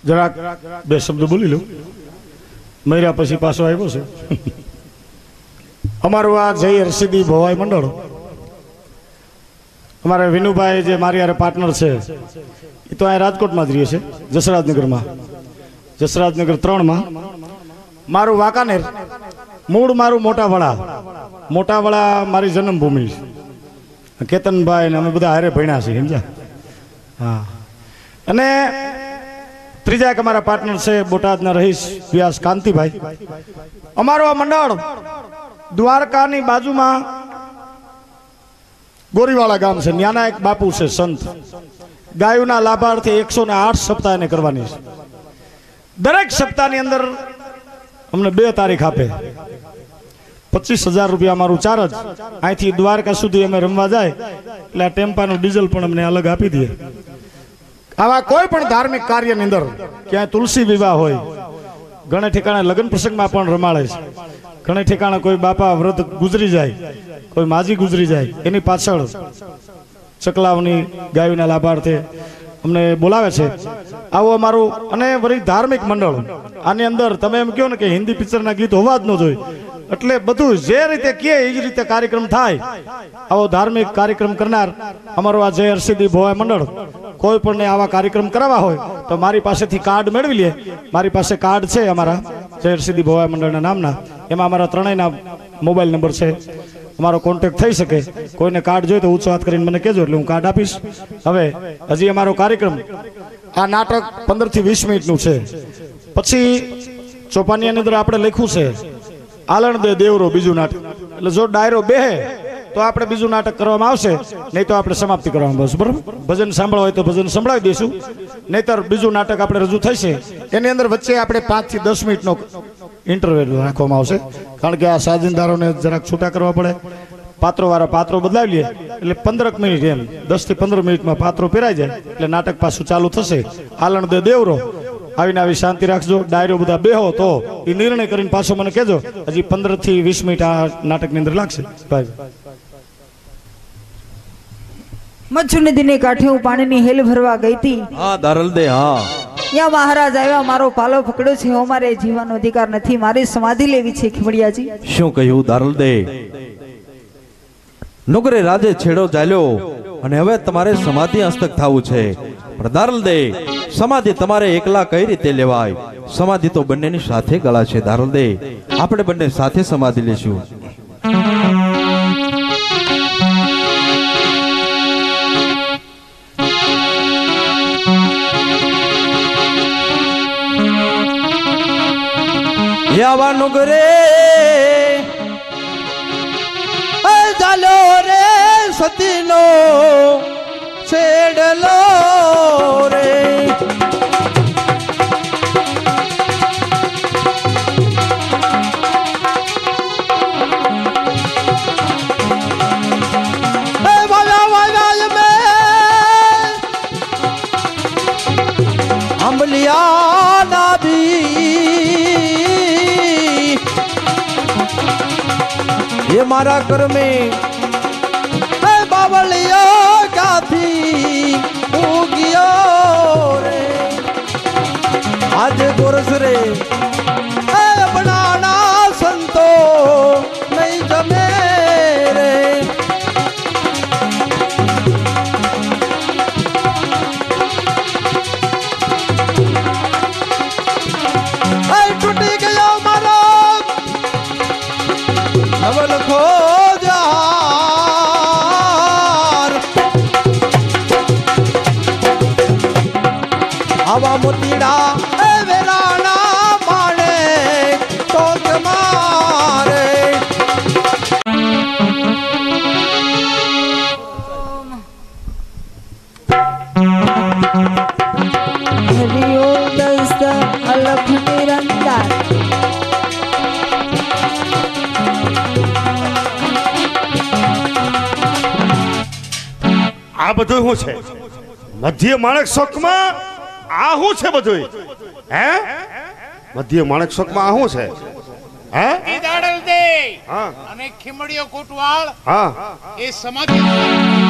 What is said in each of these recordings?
જરાક બે શબ્દ બોલી લો, મર્યા પછી પાછો આવ્યો છે. અમારું આ જય હરસિદ્ધિ ભવાઈ મંડળ, અમારા વિનુભાઈ જે મારી યારે પાર્ટનર છે એ તો અહીં રાજકોટમાં જ રહે છે, જસરાજનગરમાં, જસરાજનગર 3માં. મારું વાંકાનેર, મૂળ મારું મોટાવડા મારી જન્મભૂમિ. કેતનભાઈ ને અમે બધા હારે ભણ્યા છીએ, સમજ્યા? હા. અને ત્રીજા એક અમારા પાર્ટનર છે બોટાદના રહીશ વ્યાસ કાંતિભાઈ. અમારું આ મંડળ દ્વારકાની બાજુમાં ગોરીવાળા ગામ છે, ત્યાંના એક બાપુ છે સંત, ગાયોના લાભાર્થી 108 સપ્તાહ એને કરવાની છે. દરેક સપ્તાહની અંદર અમને 2 તારીખ આપે, 25,000 રૂપિયા અમારું ચાર્જ. અહીંથી દ્વારકા સુધી અમે રમવા જાય એટલે આ ટેમ્પાનું ડીઝલ પણ અમને અલગ આપી દે. આવા કોઈ પણ ધાર્મિક કાર્યની અંદર, ક્યાંય તુલસી વિવાહ હોય, ઘણે ઠેકાણે લગ્ન પ્રસંગમાં પણ રમાડે છે, ઘણે ઠેકાણે કોઈ બાપા વ્રત ગુજરી જાય, કોઈ માજી ગુજરી જાય, એની પાછળ ચકલાવની ગાયોના લાભાર્થે અમને બોલાવે છે. આવું અમારું. અને વળી ધાર્મિક મંડળ, આની અંદર તમે એમ કહો ને કે હિન્દી પિક્ચરના ગીત હોવા જ ન જોઈએ, એટલે બધું જે રીતે કહે એ જ રીતે કાર્યક્રમ થાય. આવો ધાર્મિક કાર્યક્રમ કરનાર અમારું આ જય હરસિદ્ધિ ભવાઈ મંડળ કોઈ પણ આવા કાર્યક્રમ કરાવવા હોય તો મારી પાસેથી કાર્ડ મેળવી લે. મારી પાસે કાર્ડ છે અમારા જય હરસિદ્ધિ ભવાઈ મંડળના નામના, એમાં અમારા ત્રણેયના મોબાઈલ નંબર છે, અમારો કોન્ટેક્ટ થઈ શકે. કોઈને કાર્ડ જોઈએ તો ઊંચો હાથ કરીને મને કહેજો એટલે હું કાર્ડ આપીશ. હવે હજી અમારો કાર્યક્રમ, આ નાટક 15 થી 20 મિનિટનું છે. પછી ચોપાનિયાની અંદર આપણે લખ્યું છે આલણ દે દેવરો બીજું નાટક, એટલે જો ડાયરો બેહે તો આપણે બીજું નાટક કરવામાં આવશે, નહીં તો આપણે સમાપ્તિ કરવામાં આવશે. બરાબર? ભજન સાંભળવા હોય તો ભજન સંભળાવી દઈશું, નહીતર બીજું નાટક આપણે રજૂ થશે. એની અંદર વચ્ચે આપણે 5 થી 10 મિનિટનો ઇન્ટરવેલ રાખવામાં આવશે, કારણ કે આ સાજનદારોને જરાક છૂટા કરવા પડે. પાત્રોવાળા પાત્રો બદલાવી લે એટલે 15 મિનિટ, એમ 10 થી 15 મિનિટમાં પાત્રો પહેરાઈ જાય એટલે નાટક પાછું ચાલુ થશે. આલણ દે દેવરો. આવીને આવી શાંતિ રાખજો. ડાયરો બધા બેહો તો એ નિર્ણય કરીને પાછો મને કહેજો. હજી 15 થી 20 મિનિટ આ નાટકની અંદર લાગશે. ભાઈ મચ્છુ નદીને કાંઠે હું પાણીની હેલ ભરવા ગઈ હતી. હા દારલ દે. હા યા મહારાજ આવ્યા, મારો પાલો પકડ્યો છે, અમારે જીવવાનો અધિકાર નથી, મારી સમાધિ લેવી છે. ખીમડિયાજી શું કહ્યું દારલ દે? નુગરે રાજે છેડો ચાલ્યો અને હવે તમારે સમાધિ હસ્તક થવું છે. પણ દારલ દે, સમાધિ તમારે એકલા કઈ રીતે લેવાય? સમાધિ તો બંનેની સાથે ગળા છે. દારલ દે, આપણે બંને સાથે સમાધિ લેશું. યાવા નુગરે ચાલો રે સતીનો છેડલો રે. અંબલિયા નાભી એ મારા કર્મે બાવળિયો ક્યાંથી ઉગ્યો રે. આજે ગોરસ રે બનાના સંતો નહીં જમે રે. તૂટી ગયો મારો નવલ ખોજાર. આવા મોતીડા એ વેરાણા માણે ટોક મારે. હરિયો દસ્ત અલખ નિરંતર. આ બધું શું છે? મધ્ય માણક શોકમાં આ શું છે બધું? હે મધ્ય માણક શોકમાં આ શું છે? હે દાડલ દે હા અને ખીમડિયો કોટવાળ હા એ સમાધિ.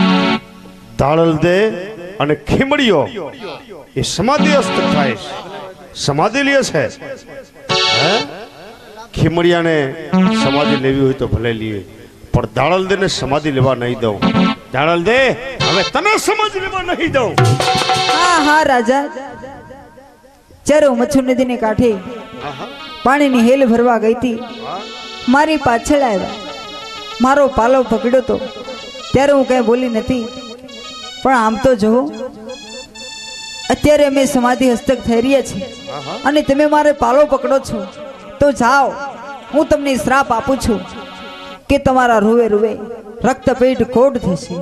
દાડલ દે અને ખીમડીઓ એ સમાધિસ્થ થાય છે. સમાધિ લે છે હે ખીમડિયાને સમાધિ લેવી હોય તો ભલે લઈએ, પણ દાળલદેને સમાધિ લેવા નહીં દઉં. દાળલદે હવે તને સમાધિ લેવા નહીં દઉં. હા હા રાજા, જ્યારે હું મચ્છુ નદીને કાંઠે પાણીની હેલ ભરવા ગઈ હતી, મારી પાછળ આવ્યા, મારો પાલો પકડ્યો તો ત્યારે હું કઈ બોલી નથી. પણ આમ તો જુઓ, અત્યારે અમે સમાધિ હસ્તક થઈ રહ્યા છીએ અને તમે મારે પાલો પકડો છો, તો જાઓ, હું તમને શ્રાપ આપું છું કે તમારા રૂવે રૂવે રક્તપેટ કોડ થશે.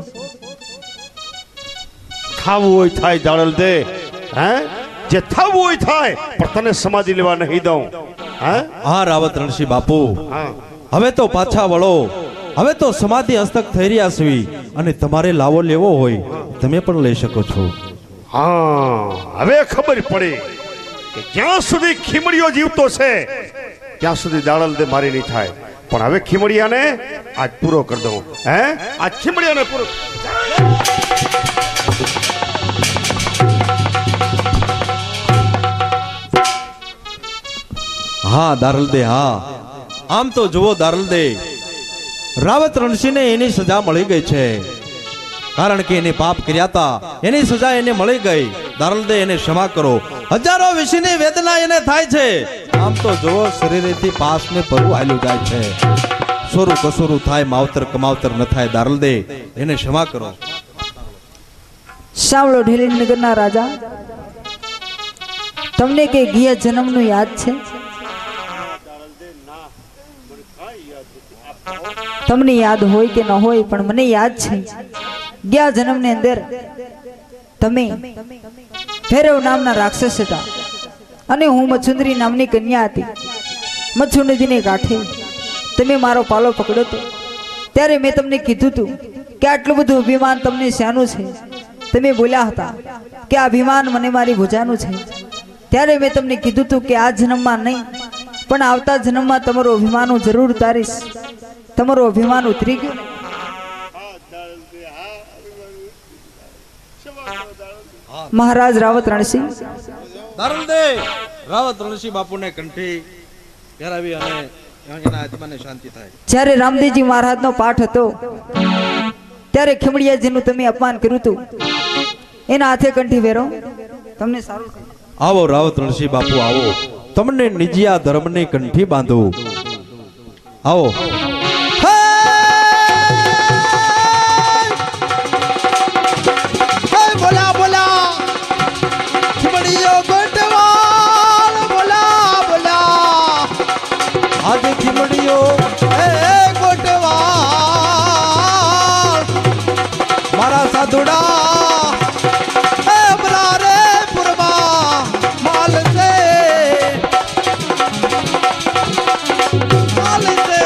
ખાવું હોય થાય દાળલદે, હે જે થવું હોય થાય, પણ તને સમાધિ લેવા નહીં દઉં. હે હા રાવત રણસિંહ બાપુ, હા હવે તો પાછા વળો. હવે તો સમાધિ હસ્તક થઈ રહ્યા છે અને તમારે લાવો લેવો હોય તમે પણ લઈ શકો છો. હા હવે ખબર પડી કે જ્યાં સુધી ખીમડીયો જીવતો છે ત્યાં સુધી દાળલદે મારી નહીં થાય. પણ હવે ખીમડિયાને આજ પૂરો કરી દઉં. હે આજ ખીમડિયાને પૂરો. હા દારલદે, હા આમ તો જુઓ દારલદે, રાવત રણસિંહને એની સજા મળી ગઈ છે, કારણ કે એને પાપ કર્યા હતા, એની સજા એને મળી ગઈ. દારલદે એને ક્ષમા કરો. હજારો વિશીની વેદના એને થાય છે. આમ તો જુઓ, શરીરેથી પાસને પરવું હાલ્યું જાય છે. સોરું કસોરું થાય, માવતર કમાવતર ન થાય. દારલદે એને ક્ષમા કરો. સાંભળો ઢીલીનગરના રાજા, તમને કે ગયા જન્મનું યાદ છે? તમને યાદ હોય કે ન હોય, પણ મને યાદ છે. ગયા જન્મની અંદર તમે ભૈરવ નામના રાક્ષસ હતા અને હું મચ્છુંદરી નામની કન્યા હતી. મચ્છુ નદીને કાંઠે તમે મારો પાલો પકડ્યો હતો, ત્યારે મેં તમને કીધું હતું કે આટલું બધું અભિમાન તમને શાનું છે? તમે બોલ્યા હતા કે આ અભિમાન મને મારી ભુજાનું છે. ત્યારે મેં તમને કીધું હતું કે આ જન્મમાં નહીં, પણ આવતા જન્મમાં તમારું અભિમાન હું જરૂર ઉતારીશ. તમારું અભિમાન ઉતરી ગયું. મહારાજ રાવત રણસિંહ, દારલદે રાવત રણસિંહ બાપુને કંઠી પહેરાવી અને એના આત્માને શાંતિ થાય. જ્યારે રામદેવજી મહારાજનો પાઠ હતો ત્યારે ખીમડિયાજીનું તમે અપમાન કર્યું હતું, એના હાથે કંઠી પહેરો, તમને સારું થાય. આવો રાવત રણસિંહ બાપુ, આવો, તમને નિજિયા ધર્મની કંઠી બાંધો. આવો. બોલા બોલા ખીમડીયો ગોટવાળ, બોલા બોલા આજ ખીમડીયો એ ગોટવાળ, મારા સાધુડા એ બરા રે પુરવા માલ છે, માલ છે.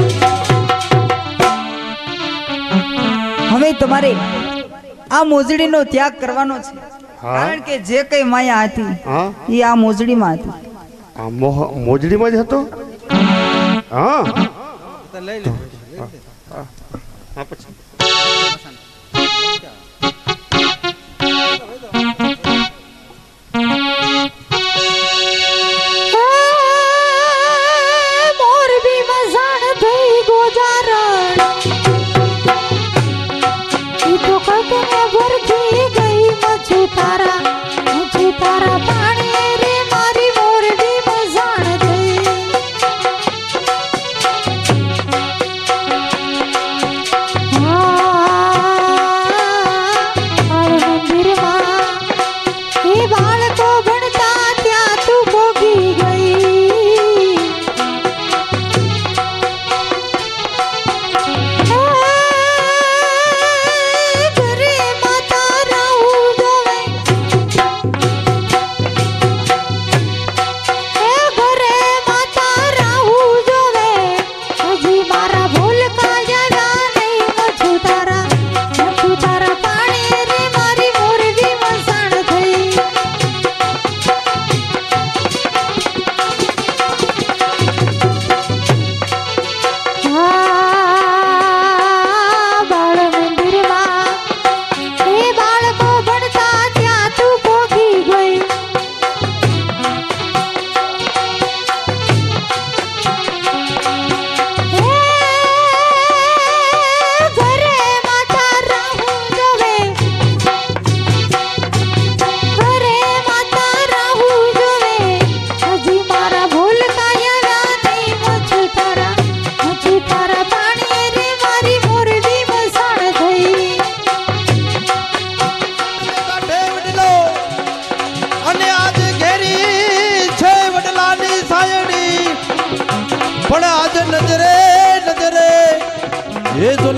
હવે તમારે આ મોજડીનો ત્યાગ કરવાનો છે, કારણ કે જે કઈ માયા હતી હા એ આ મોજડીમાં હતી. આ મોજડીમાં જ હતો. હા લઈ લે. હા પછી મોરબી મસાણ થઈ ગોજારણ, ઈ તો કતને ભરખી ગઈ મચ્છુ તારા પાણી રે, મારી મોરબી મસાણ થઈ.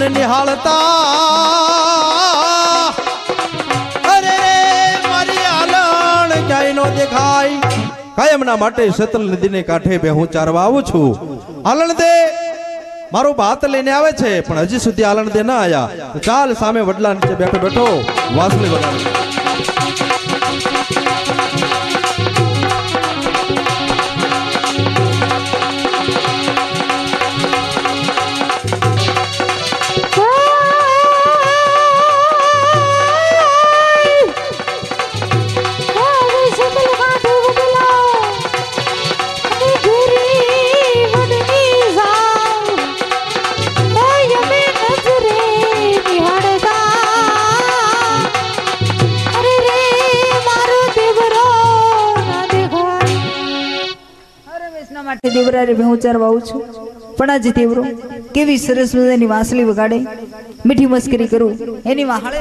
અને નિહાળતા અરે મારી આલણ ક્યાંય નો દેખાય કાયમના માટે સતલ નદીને કાંઠે બે હું ચારવા આવું છું. આલણ દે મારો ભાત લઈને આવે છે પણ હજી સુધી આલણ દે ના આયા. તો ચાલ સામે વડલા નીચે બેઠો બેઠો વાસળી વગાડ. માટે દેવરારે હું ચારવા આવું છું. પણ આજે દેવરો કેવી સરસ મજાની વાંસળી વગાડે, મીઠી મસ્કરી કરું એની વાહળે.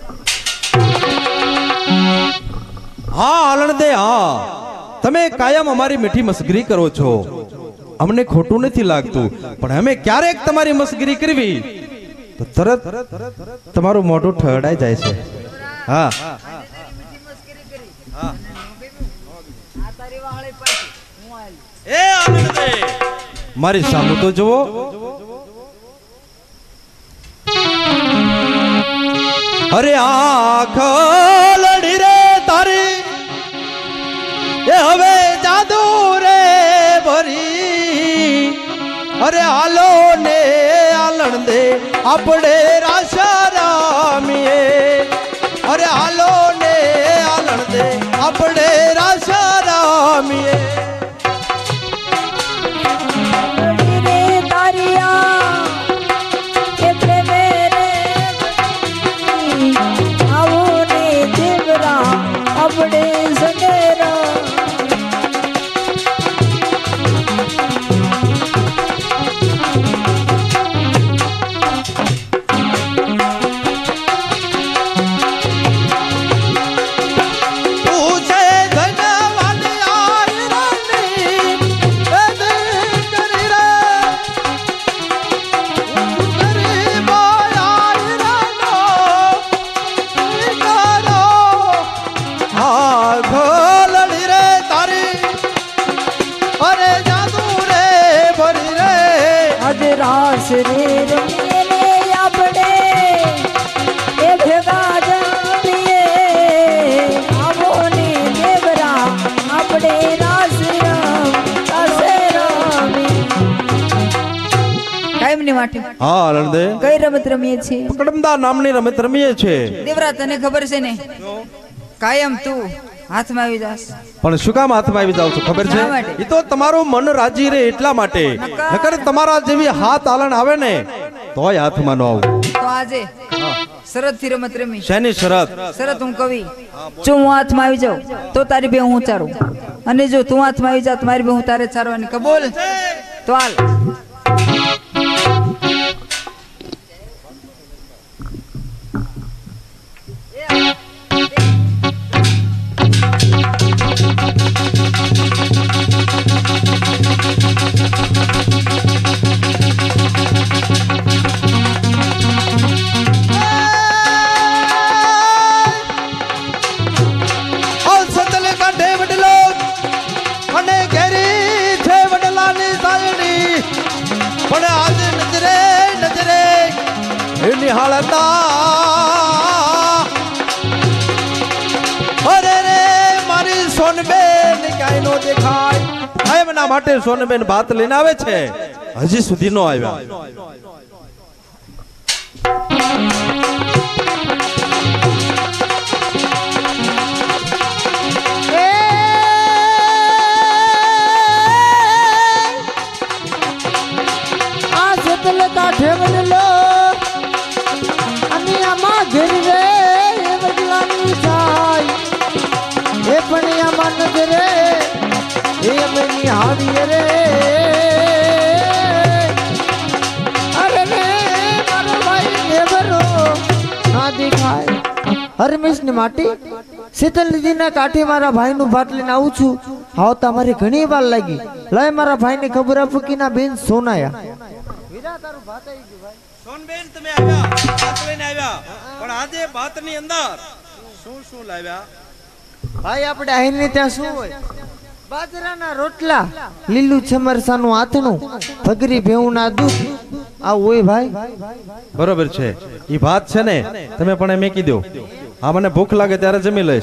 હા આલણ દે, હા તમે કાયમ અમારી મીઠી મસ્કરી કરો છો, અમને ખોટું નથી લાગતું. પણ અમે ક્યારેક તમારી મસ્કરી કરવી તો તરત તમારું મોઢું ઠરડાઈ જાય છે. હા એ આનંદ દે મારી સામુ તો જુઓ. અરે આંખ લડી રે તારી એ હવે જાદુ રે ભરી. અરે હાલો ને આલણ દે આપણે રાશારામીએ. અરે હાલો ને આલણ દે આપણે રાશારામીએ. હા આનંદ દે કઈ રમત રમીએ છીએ? પકડમદા નામની રમત રમીએ છે. દેવરા તને ખબર છે ને કાયમ તું હાથમાં આવી જાસ. પણ શું કામ હાથમાં આવી જાવ છો ખબર છે? એ તો તમારું મન રાજી રહે એટલા માટે. નકર તમારા જેવી હાથ આલણ આવે ને તોય હાથમાં ન આવું. તો આજે શરત થી રમત રમી. શેની શરત? શરત હું કવિ જો હું હાથમાં આવી જાઉં તો તારી બે હું ચારું, અને જો તું હાથમાં આવી જા તો મારી બે હું તારે ચારવાની. કબૂલ? તો હાલ. માટે સોનબેન ભાત લઈને આવે છે, હજી સુધી નો આવ્યા. આ સતલ કાઠે વડલો અને આમાં ઘેર રે એ વડલાની જાય એ પણ આમાં નજરે એ મેની હાવી રે. અરે રે મારો ભાઈ દેવરો ના દેખાય. હરમેશ ની માટી શીતલ નદીના કાંઠે મારા ભાઈનું ભાત લઈને આવું છું. આવતા મારી ઘણી વાર લાગી. લય મારા ભાઈને ખબર આપું કે ના બેન સોનાયા વીરા તારું ભાત આવી ગયું ભાઈ. સોનબેન તમે આવ્યા, ભાત લઈને આવ્યા, પણ આજે ભાતની અંદર શું શું લાવ્યા? ભાઈ આપણે આહીને ત્યાં શું હોય? બાજરાના રોટલા, લીલું છમરસાનું આથણું, ભગરી ભેઉના દૂધ, આ હોય ભાઈ. બરોબર છે, ઈ ભાત છે ને તમે પણ મેકી દો. હા, મને ભૂખ લાગે ત્યારે જમી લઈશ.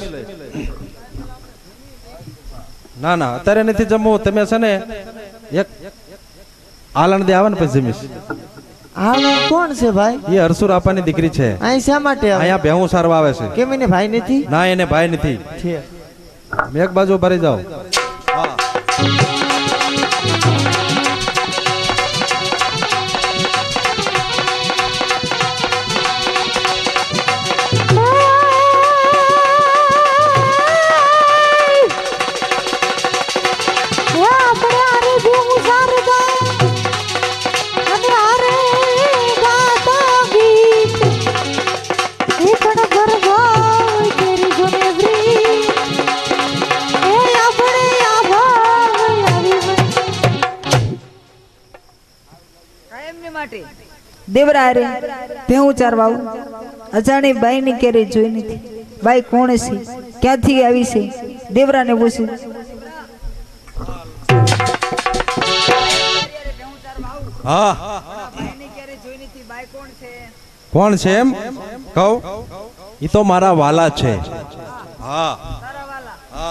ના ના, અત્યારે નથી જમવું. તમે છે ને એક આલણ દે આવે ને પછી જમીશ. આ કોણ છે ભાઈ? એ હરસુર આપાની દીકરી છે. અહીં શા માટે આવે? અહીંયા ભેહું સારવા આવે છે. કેમ એને ભાઈ નથી? ના, એને ભાઈ નથી. છે. એક બાજુ ભરી જાઓ. દેવરા રે ભેહું ચારવા અજાણી બાઈ ની ક્યારે જોઈ નથી. બાઈ કોણ છે, ક્યાંથી આવી છે? દેવરાને પૂછ્યું. હા, કોણ છે એમ કહું? ઈ તો મારા વાલા છે. હા હા,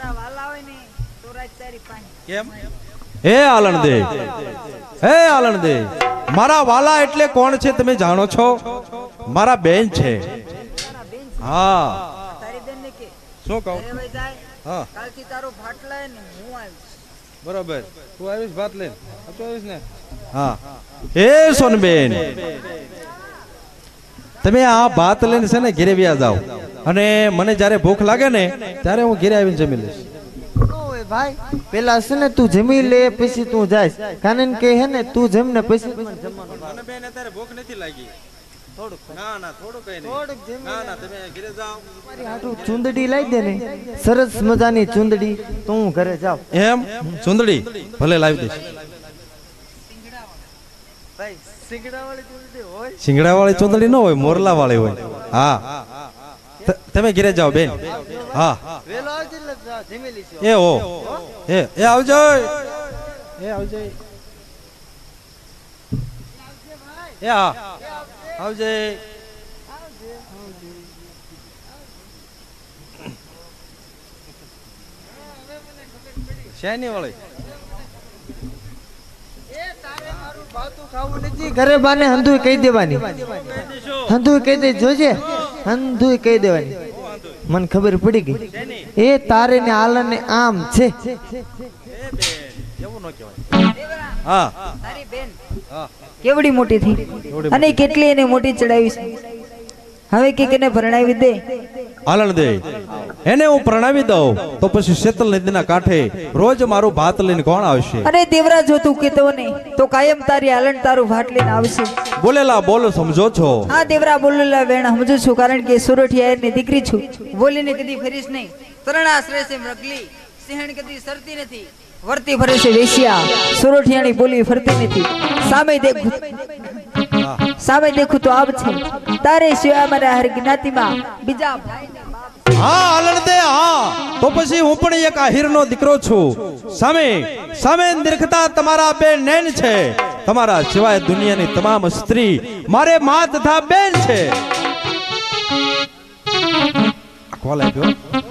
કેમ? હે આલણદે, હે આલણદે, મારા વાલા એટલે કોણ છે તમે જાણો છો? મારા બેન છે. હા, શું કહું? હા, બરોબર. તું આવીશ ભાત લઈને? આવીશ ને? હા. હે સોનબેન, તમે આ ભાત લઈને છે ને ઘેરે વ્યા જાઓ, અને મને જ્યારે ભૂખ લાગે ને ત્યારે હું ઘેરે આવીને જમી લઈશ. ભાઈ પેલા છે ને તું જમી લે પછી તું જાય. કારણ કે હે ને તું જમ ને પછી મને બેન અત્યારે ભૂખ નથી લાગી. થોડુંક. ના ના, થોડુંક કઈ નહીં. ના ના, તમે ઘરે જાઓ. મારી હાટુ ચુંદડી લઈ દે ને, સરસ મજાની ચુંદડી, તો હું ઘરે જાઉં. એમ? ચુંદડી ભલે લાવી દઈશ. ભાઈ સિંગડા વાળી ચુંદડી હોય? સિંગડા વાળી ચુંદડી ન હોય, મોરલા વાળી હોય. હા, તમે ઘરે જાઓ બેન. હા, વેલો આવજે એટલે જમી લઈશું. એ હો, એ આવજો, એ આવજો. એ હા, આવજે. શેની વાળી? ઘરે બાને હંધુય કહી દેવાની, હંધુય કહી દે, જોજે હંધુય કહી દેવાની. મને ખબર પડી ગઈ. એ તારે ને આલન ને આમ છે. હા, કેવડી મોટી થઈ અને કેટલી એને મોટી ચડાવી છે. હવે કે કેને પરણાવી દે? આલણ દે, એને હું પ્રણાવી દઉં તો પછી શેતલ નદીના કાંઠે રોજ મારું ભાત લઈને કોણ આવશે? અરે દેવરા, જો તું કેતો ને તો કાયમ તારી આલણ તારું ભાત લઈને આવશે. બોલેલા બોલ સમજો છો? હા દેવરા, બોલેલા વેણ સમજુ છું, કારણ કે સુરઠિયા ની દીકરી છું. બોલીને કદી ફરીશ નહીં. તરણ આશ્રય છે મરગલી, સિંહણ કદી સરતી નથી. વર્તી ફરે છે વેશ્યા, સુરઠિયાની બોલી ફરતી નથી. સામે દેખું તો આબ છે. તારે સિવાય મારા હર જ્ઞાતિમાં બીજા હા આલણ દે. હા, તો પછી હું પણ એક આહિરનો દીકરો છું. સામે સામે નિરખતા તમારા બે નૈન છે. તમારા સિવાય દુનિયાની તમામ સ્ત્રી મારે માં તથા બેન છે. કોલ આપ્યો?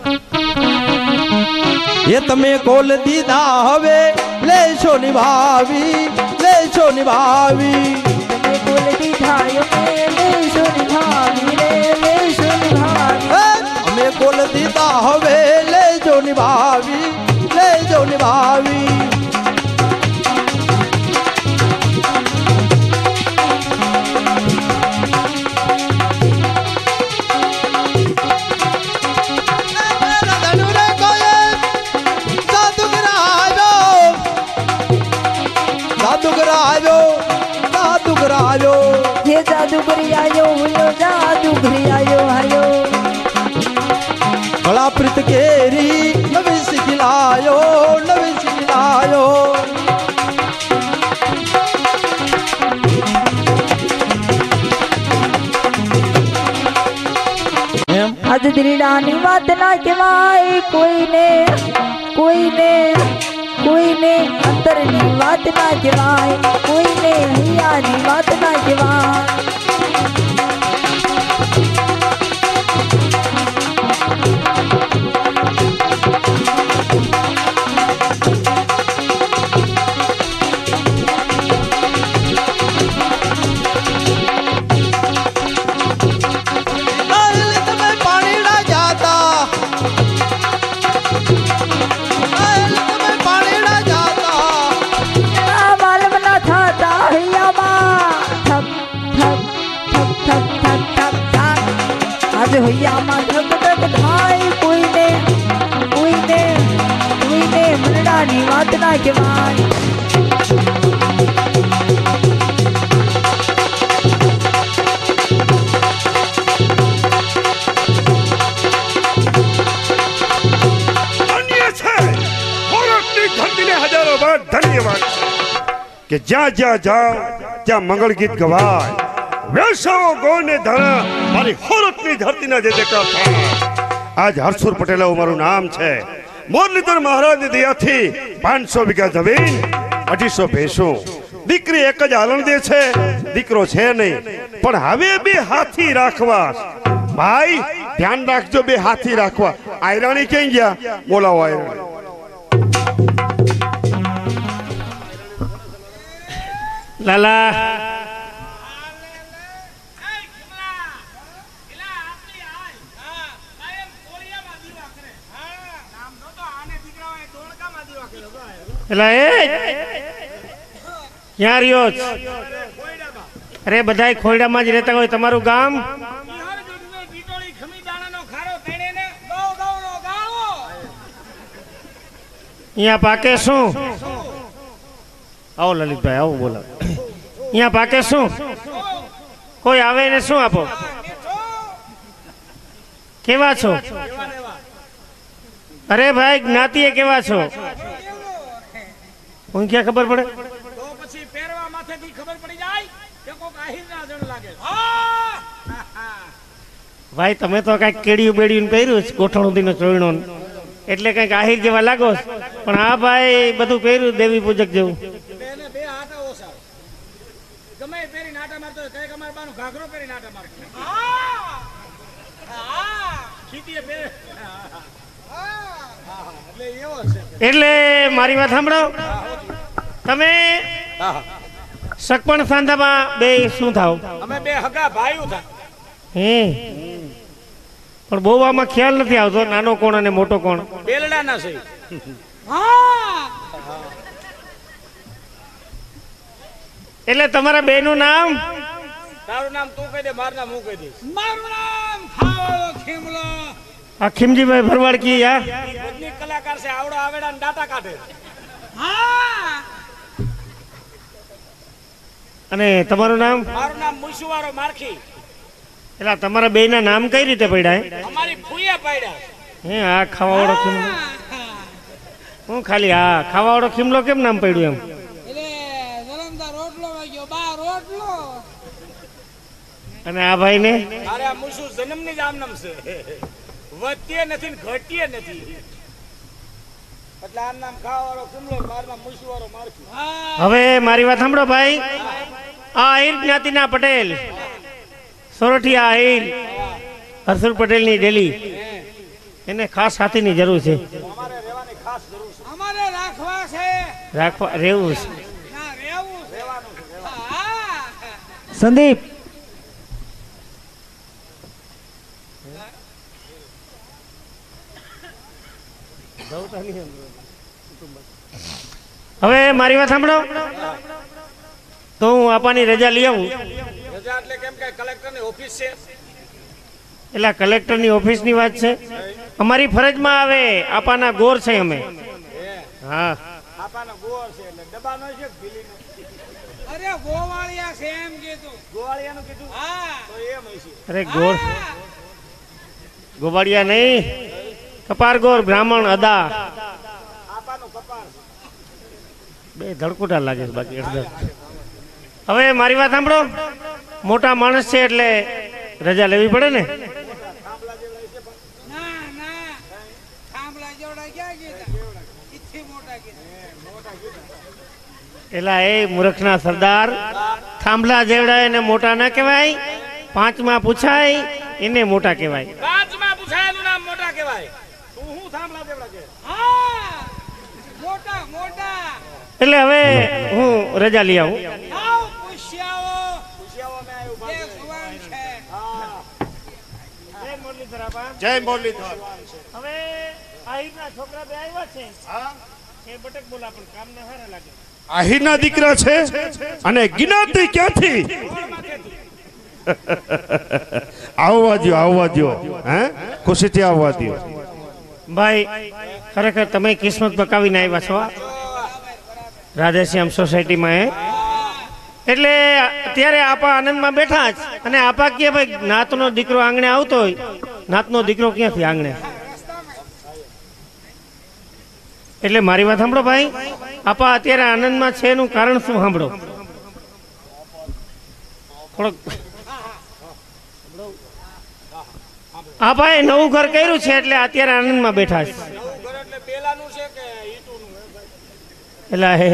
એ તમે કોલ દીધા હવે લેશો નિભાવી, લેશો નિભાવી. તમે કોલ દીધા લેશો નિભાવી, લેશો નિભાવી. અમે કોલ દીધા હવે લેજો નિભાવી, લેજો નિભાવી. જાદુગરી આયો, જાદુગરી આયો, આયો. કળા પ્રીત કેરી નવી શીખલાયો, નવી શીખલાયો. દિલડાની વાત ના કહેવાય કોઈને કોઈને કોઈને અંતરની વાત ના કહેવાય કોઈને હૈયાની વાત ના કહેવાય હૈયામાં ધક ધક થાય કોઈને કોઈને કોઈને મનડાની વાત ના કહેવાય હજારો વાર ધન્યવાદ કે જ્યાં જ્યાં જાઓ ત્યાં મંગળ ગીત ગવાય વેસાઓ ગોને ધરા મારી હોરતની ધરતીના જે દેખા થાય આજ હરસુર પટેલ મારું નામ છે મોરલીધર મહારાજની દયાથી 500 વીઘા જમીન 250 ભેંસો દીકરી એક જ આલંદે છે દીકરો છે નહીં પણ હવે બે હાથી રાખવા ભાઈ ધ્યાન રાખજો બે હાથી રાખવા આયરાણી ક્યાં ગયા બોલાવો આયરાણી લાલા એલા એ ક્યાં રહ્યો છો? અરે બધાય ખોયડામાં જ રહેતા હોય તમારું ગામ અહીંયા પાકે શું? આવો લલિતભાઈ આવો બોલો અહીંયા પાકે શું? કોઈ આવે ને શું આપો? કેવા છો? અરે ભાઈ જ્ઞાતિએ કેવા છો? હું ક્યાં ખબર પડે? તો પછી પહેરવા માથેથી ખબર પડી જાય કે કોક આહીરના જણ લાગે. ભાઈ તમે તો કઈક કેડિયું બેડિયું પહેર્યું છે ગોઠણ ઉધીનો ચોયણો એટલે કઈક આહીર જેવા લાગો પણ આ ભાઈ બધું પહેર્યું દેવી પૂજક જેવું. બેને બે હાટા ઓછા ગમે પહેરી નાટા મારતો કઈ કમાર બાનો ઘાઘરો પહેરી નાટા મારતો ખીતીએ પહેરે એટલે એવો છે. એટલે મારી વાત સાંભળો તમે સકપણ સાંધામાં બે શું થાવ? અમે બે હગા ભાઈઓ થા. હે પણ બહુ આમાં ખ્યાલ નથી આવતો નાનો કોણ અને મોટો કોણ? બેલડા ના છે. એટલે તમારા બે નું નામ? તારું નામ તું કહી દે મારું નામ હું કહી દઈશ. મારું નામ ખાવળો ખીમલો. આ ખીમજીભાઈ ભરવાડ કી યાર બુદ્ધિ કલાકાર છે આવડો આવેડા ને ડાટા કાઢે. અને તમારું નામ? મારું નામ મુસુવારો મારખી. એટલે તમારા બે ના નામ કઈ રીતે પડ્યા? અમારી ફૂયા પાડ્યા. હે આ ખાવાવાળો ખીમલો હું ખાલી આ ખાવાવાળો ખીમલો કેમ નામ પડ્યું એમ? એટલે જલમદાર રોટલો વાગ્યો બા રોટલો. અને આ ભાઈ ને? અરે આ મુસુ જન્મની જ આમનામ છે વધતીએ નથી ને ઘટીએ નથી એટલે આમ નામ ખાવાવાળો ખીમલો મારું નામ મુસુવારો મારખી. હવે મારી વાત સાંભળો ભાઈ આ આહિર જ્ઞાતિના પટેલ સોરઠિયા આહિર હરસુર પટેલની ડેલી એને ખાસ સાથીની જરૂર છે. અમારે રહેવાની ખાસ જરૂર છે. અમારે રાખવા છે. રાખવા રહેવું છે. ના રહેવું રહેવાનું છે. સંદીપ હવે મારી વાત સાંભળો તો હું આપાની રજા લઈ આવું. રજા એટલે કેમ કે કલેક્ટરની ઓફિસ છે એટલે કલેક્ટરની ઓફિસની વાત છે અમારી ફરજમાં આવે આપાના ગોર છે અમે. હા આપાનો ગોળ છે એટલે ડબ્બાનો છે ભીલીનો. અરે ગોવાળિયા છે એમ કીધું. ગોવાળિયાનું કીધું? હા તો એમ હશે. અરે ગોર ગોવાળિયા નહીં કપાર ગોર બ્રાહ્મણ અદા આપાનું કપાર બે ધડકુટા લાગે છે બાકી અડધા. હવે મારી વાત સાંભળો મોટા માણસ છે એટલે રજા લેવી પડે ને. એલા એ મૂર્ખના સરદાર, થાંભલા જેવડા એને મોટા ના કહેવાય, પાંચમાં પૂછાય એને મોટા કહેવાય. પાંચમાં પૂછાયેલું નામ મોટા કહેવાય. હું થાંભલા દેવડા કે હા મોટા મોટા. એટલે હવે હું રજા લઈ આવું. આવ પૂછ્યાઓ પૂછ્યાઓ મે આવ્યું બે સુવાન છે. હા જય મુરલીધર આપા. જય મુરલીધર. હવે આહીરના છોકરા બે આવ્યા છે. હા એ બટક બોલા પણ કામ ન હારા લાગે. આહીરના દીકરા છે અને ગિનાતી ક્યાંથી? આવવા દ્યો હે ખુશીથી આવવા દ્યો. ભાઈ ખરેખર તમે કિસ્મત પકાવીને આવ્યા છો રાધેશ્યામ સોસાયટીમાં. એટલે અત્યારે આપા આનંદમાં બેઠા જ અને આપા કે ભાઈ નાતનો દીકરો આંગણે આવતો હોય, નાતનો દીકરો ક્યાંથી આંગણે? એટલે મારી વાત સાંભળો ભાઈ, આપા અત્યારે આનંદમાં છે એનું કારણ શું સાંભળો થોડોક. આપાએ નવું ઘર કર્યું છે એટલે અત્યારે આનંદમાં બેઠા છે. એટલે પેલાનું છે કે ઈટુનું? એલા હે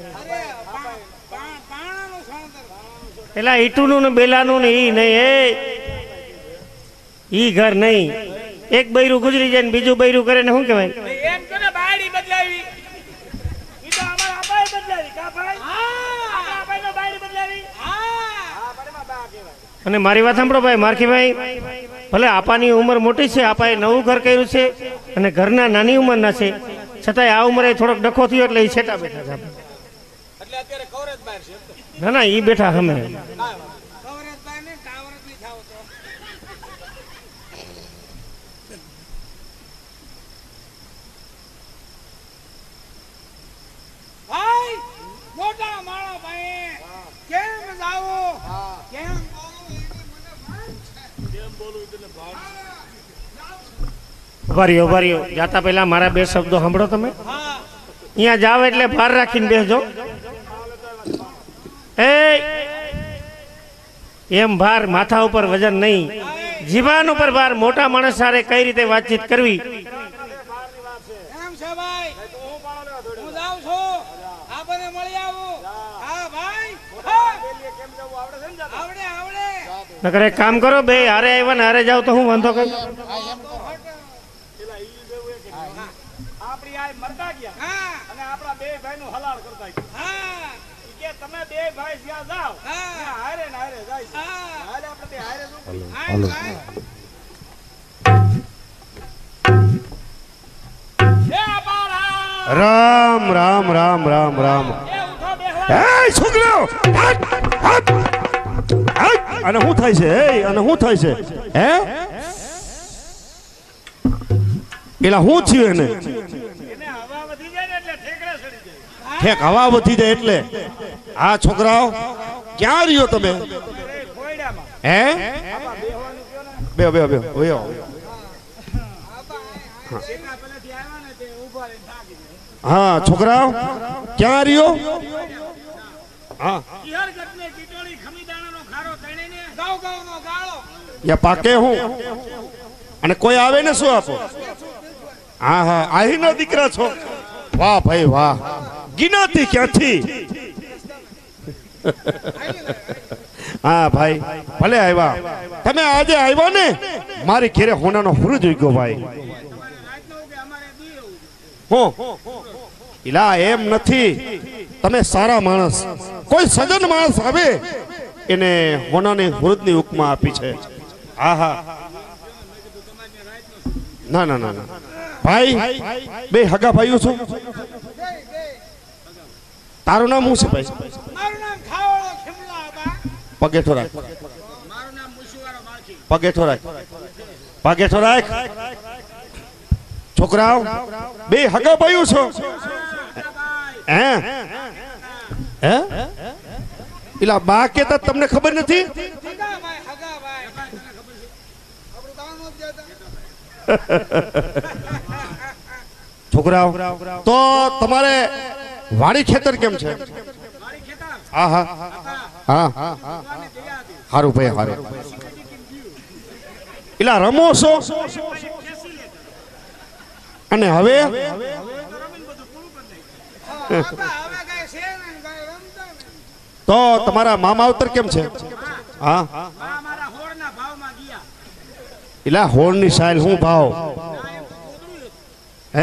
પાણાનું સાંદર. એલા ઈટુનું ને બેલાનું ને ઈ નહીં, ઈ ઘર નહીં. એક બૈરું ગુજરી જાય ને બીજું બૈરું કરે ને શું કહેવાય? એમ કે ને બાયડી બદલાવી. ઈ તો અમારા આપાએ બદલાવી કા ભાઈ? હા આપણા આપાએ બાયડી બદલાવી. હા પણ એમાં બા કહેવાય. અને મારી વાત સાંભળો ભાઈ મારખીભાઈ, ભલે આપાની ઉંમર મોટી છે, આપાએ નવું ઘર કર્યું છે અને ઘરના નાની ઉંમરના છે, છતાંય આ ઉંમરે થોડોક ડખો થયો એટલે એ છેટા બેઠા છે. એટલે અત્યારે કવરેજ બહાર છે. ના ના ઈ બેઠા અમે. કવરેજ બહાર ને કાવરેજ ની થાવ તો. ભાઈ મોટા માણો ભાઈ કેમ જાવો કેમ ઉભારીઓ જાતા પહેલા મારા બે શબ્દો સાંભળો તમે. અહીંયા જાવ એટલે ભાર રાખીને બેસજો. એમ ભાર માથા ઉપર વજન નહીં, જીભાન ઉપર ભાર. મોટા માણસ સાથે કઈ રીતે વાતચીત કરવી. એમ છે ભાઈ, હું જાઉં છું, આપને મળી આવું. હા ભાઈ આવડે આવડે. નકર એક કામ કરો, બે હારે આવ્યા ને હારે જાવ તો હું વાંધો કઈ. આપણી આ મરતા ગયા અને આપણા બે ભાઈ નું હલાળ કરતા ગયા. કે તમે બે ભાઈ જ્યાં જાવ ત્યાં હારે ને હારે જાય. હારે આપણે બે હારે રામ રામ રામ રામ રામ. એ છોકરાઓ અને શું થાય છે? અને શું થાય છે? હે એલા શું થયું એને? હવા વધી જાય ને એટલે ઠેકડા ચડી જાય. ઠેક હવા વધી જાય એટલે? હા છોકરાઓ ક્યાં રહ્યો તમે? હે બે બે બે હા છોકરાઓ ક્યાં રહ્યો? હા યા પાકે હું અને કોઈ આવે ને શું આપો? હા હા આહીના દીકરા છો? વાહ ભાઈ વાહ. ગિનાતી ક્યાંથી? હા ભાઈ ભલે આવ્યા. તમે આજે આવ્યા ને મારી ઘેરે હોનાનો હુરજ ઉગ્યો ભાઈ. હું ઇલા એમ નથી, તમે સારા માણસ, કોઈ સજ્જન માણસ આવે એને હોનાની હુરજની ઉપમા આપી છે. હા હા ના ના ના ભાઈ, બે હગા ભાઈઓ છો. તારું નામ શું છે ભાઈ? મારું નામ ખાવળો ખીમલા બા. પગેઠો રાખ, મારું નામ મુશવારો માળખી. પગેઠો રાખ, પગેઠો રાખ. છોકરાઓ બે હગા ભાઈઓ છો? હે હે એલા બા કેતા તમને ખબર નથી? હગા ભાઈ હગા ભાઈ. આપણું કામ ન દેતા. છોકરાઓ તો તમારે વાડી ખેતર કેમ છે? મારી ખેતર હા હા હા હારું ભાઈ હારું. એલા રમો છો? અને હવે તો તમારા મામા અવતર કેમ છે? હા એલા હોળની સાયલ હું ભાવ હે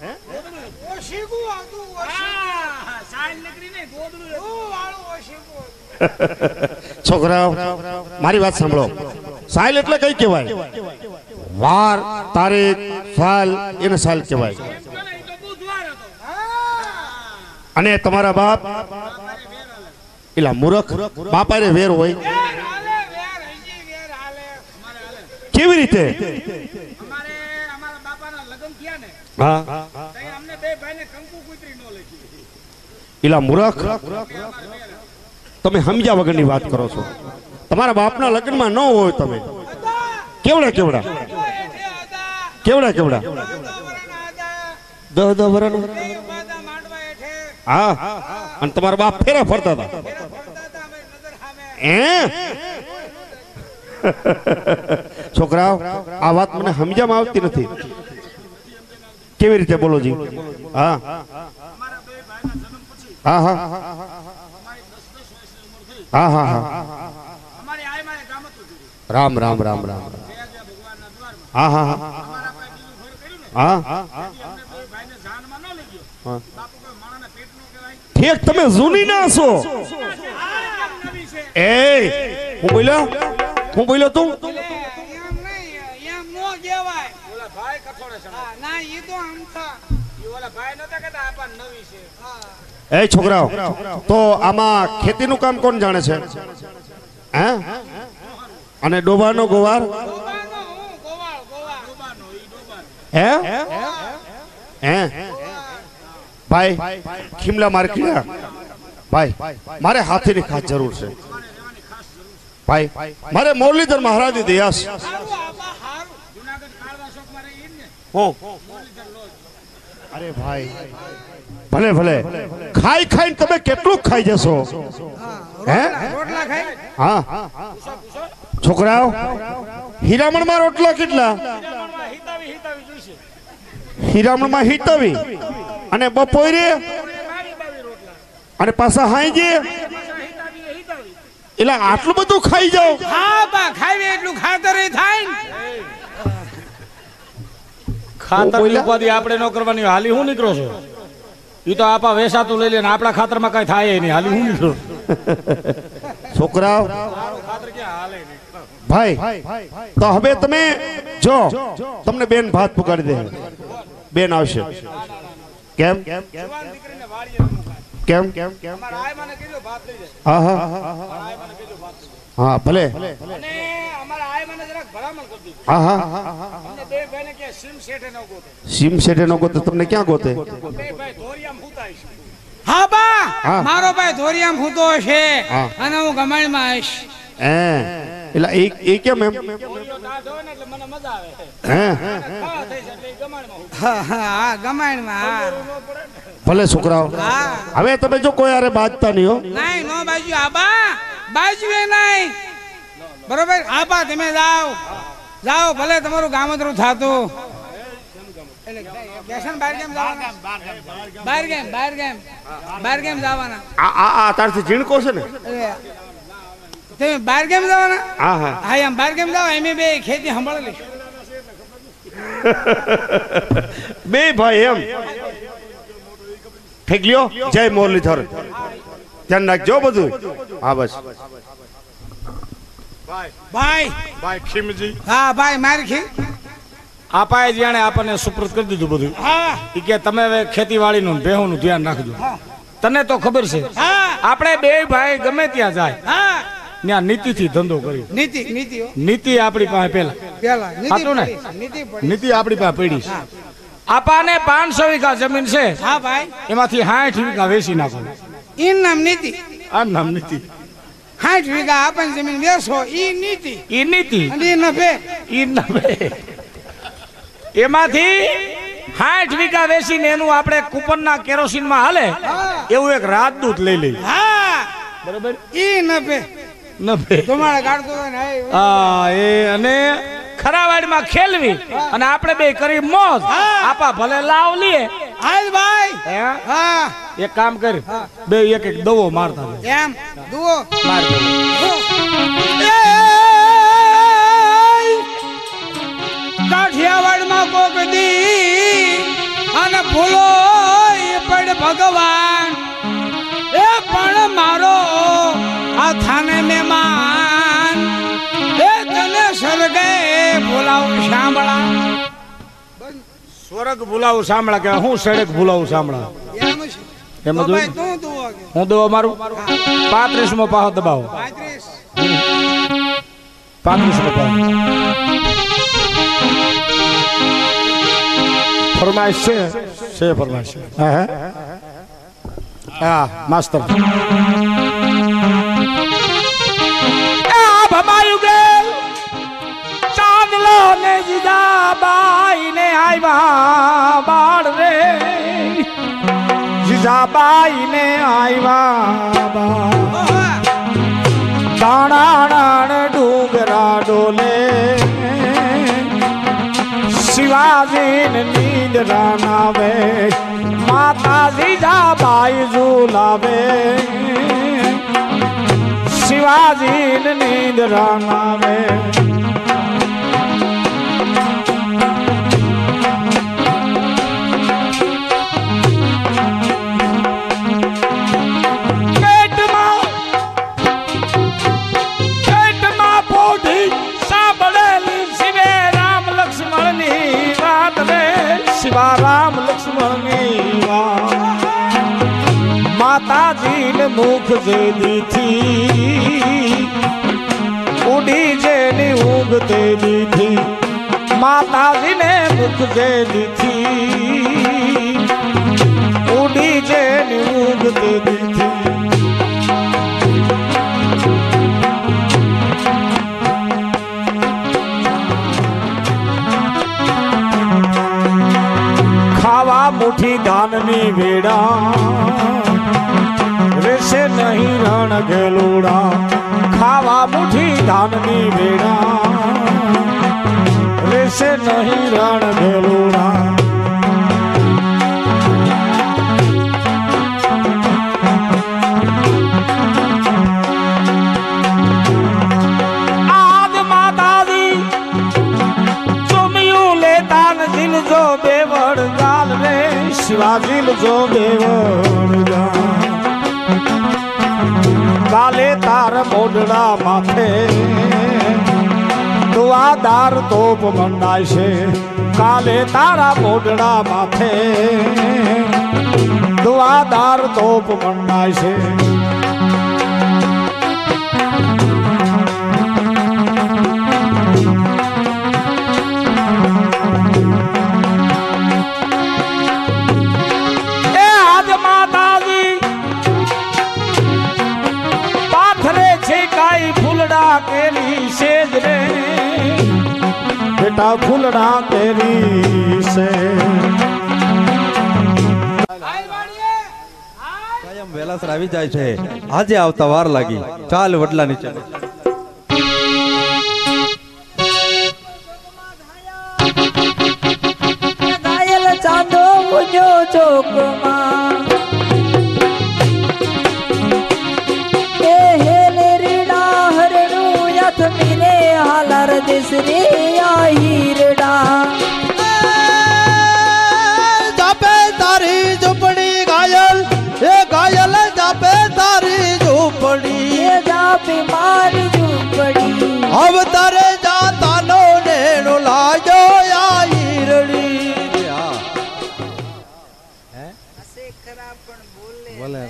છોકરાઓ મારી વાત સાંભળો. સાયલ એટલે કઈ કહેવાય? વાર તારીખ સાલ એને સાલ કહેવાય. અને તમારા બાપ એલા મૂર્ખ બાપા રે વેર હોય કેવી રીતે? હા એલા મૂર્ખ તમે સમજ્યા વગરની વાત કરો છો. તમારા બાપના લગ્નમાં ન હોય તમે કેવડા કેવડા કેવડા કેવડા 10 વર્ષ. હા અને તમારા બાપ ફેરા ફરતા હતા છોકરાઓ આ વાત મને સમજવામાં આવતી નથી. કેવી રીતે બોલો જી? હા હા હા હા હા હા રામ રામ રામ રામ હા હા હા હા ઠીક તમે જૂની ના છો. એ હું બોલ્યો તું એ છોકરાઓ તો આમાં ખેતીનું કામ કોણ જાણે છે? હે અને ડોબાનો ગોવાર હે હે ભાઈ ખીમલા માર્કેટ ભાઈ મારે હાથીની ખાસ જરૂર છે ભાઈ. મારે મુરલીધર મહારાજની દયા છે. અરે ભાઈ ભલે ભલે ખાઈ ખાઈને તમે કેટલું ખાઈ જશો? હે હા છોકરાઓ હીરામણમાં રોટલા કેટલા? હીરામણમાં હિતાવી અને બપોરે અને પાછા હાંજે એટલે આટલું બધું ખાઈ જાઓ? હા બા ખાવી એટલું ખાતર થાય ને. ખાતર ની ઉપાધિ આપણે ન કરવાની. હાલી હું નીકળો છો? ઈ તો આપા વેસાતું લઈ લે ને આપણા ખાતરમાં કઈ થાય નહીં. હાલી હું નીકળો છોકરાઓ ભાઈ તો હવે તમે જો તમને બેન ભાત પુકારી દે. બેન આવશે કેમ કેમ હા હા હા ભલે હા હા સીમ શેઠે નો ગોતે તમને ક્યાં ગોતે? હા બા મારો ભાઈ ધોરિયામ ફૂતો છે અને હું ગમાણમાં આવીશ. એટલે એ કેમ એમ? ભલે છોકરાઓ હવે તમે જો કોઈ આરે બાજતા નહીં હો. નહીં નો બાજુ આબા બાજુએ નહીં બરોબર. આબા તમે જાઓ જાઓ ભલે તમારું ગામતરું થાતું. બાર ગેમ જવાના. આ તારથી ઝીણકો છે ને? તમે બાર ગેમ જવાના? હા હા હા એમ બાર ગેમ જાવ એમ બે ખેતી સંભાળી લઈશ. બે ભાઈ એમ ઠીક લ્યો. જય મુરલીધર ધ્યાન રાખજો બધું. હા બસ ભાઈ ભાઈ ખીમજી હા ભાઈ મારી ખી આપાએ જાણે આપણને સુપ્રત કરી દીધું બધું. હા ઈ કે તમે હવે ખેતીવાડીનું ભેહોનું ધ્યાન રાખજો. તને તો ખબર છે હા આપણે બે ભાઈ ગમે ત્યાં જાય હા ત્યાં નીતિથી ધંધો કર્યો. નીતિ આપણી પાસે પેલા સાચું ને? નીતિ આપણી પાસે પડી છે. આપાને 500 વીઘા જમીન છે. હા ભાઈ એમાંથી 60 વીઘા વેચી નાખો. ઈ નામ નીતિ. આ નામ નીતિ. 60 વીઘા આપણને જમીન વેચો ઈ નીતિ. ઈ નીતિ અને ઈ નફે. ઈ નફે. એમાંથી 60 વીઘા વેચીને એનું આપણે કૂપનના કેરોસીનમાં હાલે એવું એક રાજદૂત લઈ લઈએ. હા બરોબર. ઈ નફે નફે તમારે કાઢતો હોય ને હા એ અને ખરાવાડીમાં ખેલવી અને આપણે બે કરી મોજ આપા ભલે લાવ લીએ હાલ ભાઈ હે? હા એક કામ કર બે એક એક દવો મારતા જાય. એમ દુઓ માર દવો. કાઠિયાવાડમાં કોક દી અને ભૂલો પડ ભગવાન એ પણ મારો આ થાને મહેમાન એ તને સ્વર્ગે બોલાવું સાંભળા સ્વર્ગ ભૂલાવું સાંભળા કે હું સડક ભૂલાવું સાંભળા એમ છે એમાં તો ભાઈ જોયું? તું દુઓ કે હું દવો મારું 35 માં પાહો દબાવો 35 માં પાહો ફરમાઈશ છે ફરમાઈશ હા હા માસ્ટર આ ભમાયું ગેલ ચાંદલો ને જીજાબાઈ ને આવ્યા બાળ રે જીજાબાઈ ને આવ્યા બાળ દાણાણ ડુંગરા ડોલે શિવાજી ને નીંદરા નાવે માતાજી જાબાઈ ઝુલાવે શિવાજી ને નીંદરા નાવે પેટમાં પોઢી સાંભળેલી શિવે રામ લક્ષ્મણની વાત રે શિવા રામ લક્ષ્મણની વાત માતાજી ને મુખ જે દીથી ઉડી જેની ઊંઘ તે દીધી માતાજી ને મુખ જે દીધી ઉડી જેની ઊંઘ તે દીધી ખાવા મુઠી ધાનની વેડા રેશે નહીં રણ ગેલુડા ખાવા મુઠી ધાનની વેડા રેશે નહીં રણ ગેલુડા આદ માતાજી ચોમિયું લેતા ન જીલજો બેવડ ગાલ રે શિવાજી જો બેવડ ગાલ કાલે તાર મોઢડા માથે દુઆદાર તોપ મંડાય છે કાલે તારા મોઢડા માથે દુઆદાર તોપ મંડાય છે કેરી સેજ રે બેટા ફૂલડા કેરી સે કાયમ વેલાસર આવી જાય છે આજે આવતા વાર લાગી ચાલ વડલા નીચે ઘાયલ ચાંદો મુજો ચોકમાં મીને હાલર દિસરે હીરડા જાપે તારી ઝૂંપડી ઘાયલ એ ઘાયલ જાપે તારી ઝૂંપડી એ જાપી મારી ઝૂંપડી હવે તારે જાતાનો નેણો લાજો આ હીરડી બોલે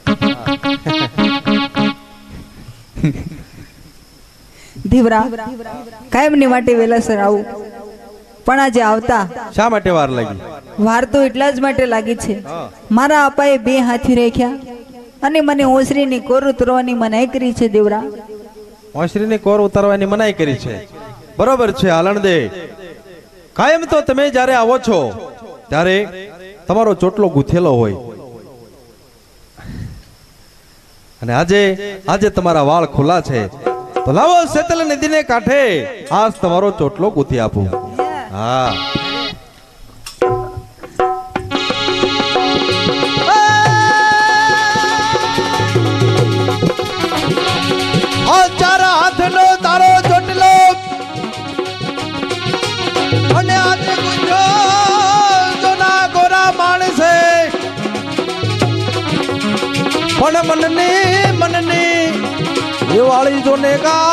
ધીવરા કાયમની માટે વેલાસર આવું પણ આજે આવતા શા માટે વાર લાગી વાર તો એટલા જ માટે લાગી છે મારા અપાએ બે હાથી રાખ્યા અને મને ઓસરીની કોર ઉતરવાની મનાઈ કરી છે દેવરા ઓસરીની કોર ઉતારવાની મનાઈ કરી છે બરોબર છે હાલણ દે કાયમ તો તમે જ્યારે આવો છો ત્યારે તમારો ચોટલો ગૂંથેલો હોય અને આજે તમારા વાળ ખુલ્લા છે તો લાવો શેતલ નદીને કાંઠે આજ તમારો ચોટલો ગૂંથી આપું. હા ચાર હાથનો તારો ચોટલો અને આજે ગુંજો જોના ગોરા માણસે પણ મનની એ વાળી જોને